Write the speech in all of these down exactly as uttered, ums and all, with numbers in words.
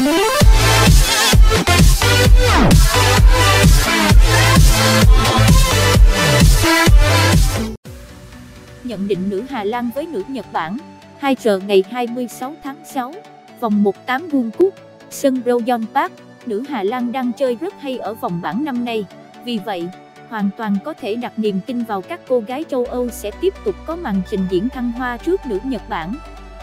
Nhận định nữ Hà Lan với nữ Nhật Bản. hai giờ ngày hai mươi sáu tháng sáu, vòng một tám World Cup, sân Royal Park, nữ Hà Lan đang chơi rất hay ở vòng bảng năm nay. Vì vậy, hoàn toàn có thể đặt niềm tin vào các cô gái châu Âu sẽ tiếp tục có màn trình diễn thăng hoa trước nữ Nhật Bản.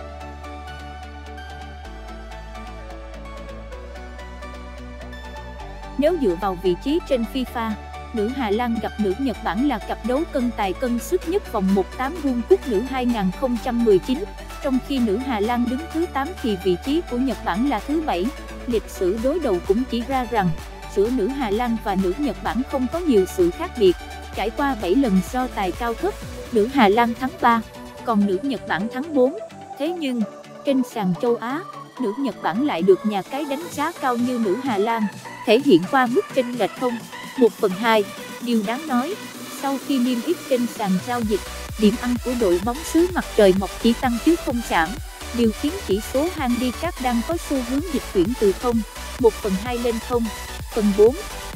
Nếu dựa vào vị trí trên FIFA, nữ Hà Lan gặp nữ Nhật Bản là cặp đấu cân tài cân sức nhất vòng một tám World Cup nữ hai không một chín, trong khi nữ Hà Lan đứng thứ tám thì vị trí của Nhật Bản là thứ bảy. Lịch sử đối đầu cũng chỉ ra rằng, giữa nữ Hà Lan và nữ Nhật Bản không có nhiều sự khác biệt. Trải qua bảy lần so tài cao cấp, nữ Hà Lan thắng ba, còn nữ Nhật Bản thắng bốn. Thế nhưng, trên sàn châu Á, nữ Nhật Bản lại được nhà cái đánh giá cao như nữ Hà Lan, thể hiện qua mức chênh lệch không một phần hai. Điều đáng nói, sau khi niêm yết trên sàn giao dịch, điểm ăn của đội bóng xứ mặt trời mọc chỉ tăng chứ không giảm, điều khiến chỉ số handicap đang có xu hướng dịch chuyển từ không một phần hai lên không phần bốn.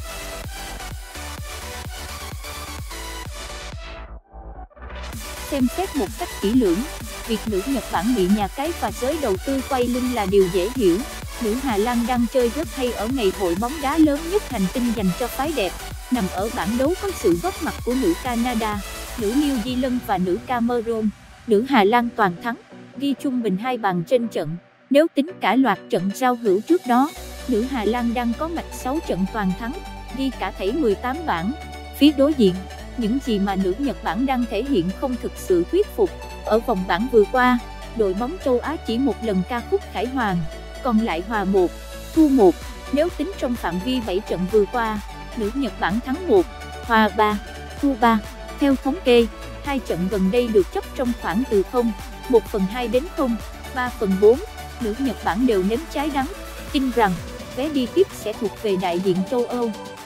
Xem xét một cách kỹ lưỡng, việc nữ Nhật Bản bị nhà cái và giới đầu tư quay lưng là điều dễ hiểu. Nữ Hà Lan đang chơi rất hay ở ngày hội bóng đá lớn nhất hành tinh dành cho phái đẹp, nằm ở bảng đấu có sự góp mặt của nữ Canada, nữ New Zealand và nữ Cameroon. Nữ Hà Lan toàn thắng, ghi trung bình hai bàn trên trận. Nếu tính cả loạt trận giao hữu trước đó, nữ Hà Lan đang có mạch sáu trận toàn thắng, ghi cả thảy mười tám bàn. Phía đối diện, những gì mà nữ Nhật Bản đang thể hiện không thực sự thuyết phục. Ở vòng bảng vừa qua, đội bóng châu Á chỉ một lần ca khúc khải hoàn, còn lại hòa một, thua một. Nếu tính trong phạm vi bảy trận vừa qua, nữ Nhật Bản thắng một, hòa ba, thua ba. Theo thống kê, hai trận gần đây được chấp trong khoảng từ không một phần hai đến không ba phần bốn. Nữ Nhật Bản đều nếm trái đắng, tin rằng vé đi tiếp sẽ thuộc về đại diện châu Âu.